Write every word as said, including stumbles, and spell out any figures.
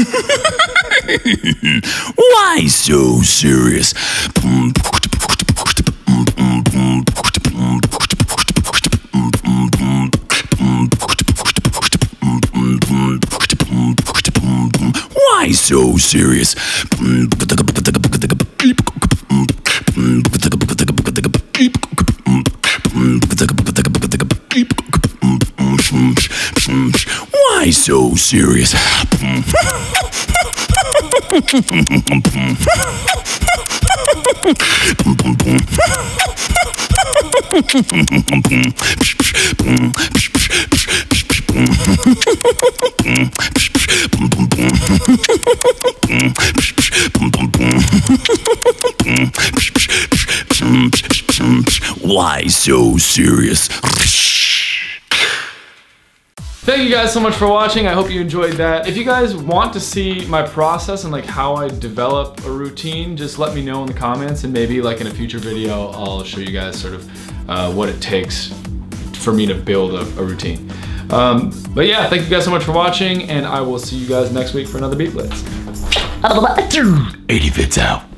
Why so serious? Why so serious? Why so serious? Why so serious? Thank you guys so much for watching. I hope you enjoyed that. If you guys want to see my process and like how I develop a routine, just let me know in the comments, and maybe like in a future video, I'll show you guys sort of uh, what it takes for me to build a, a routine. Um, but yeah, thank you guys so much for watching, and I will see you guys next week for another Beat Blitz. eighty Vids out.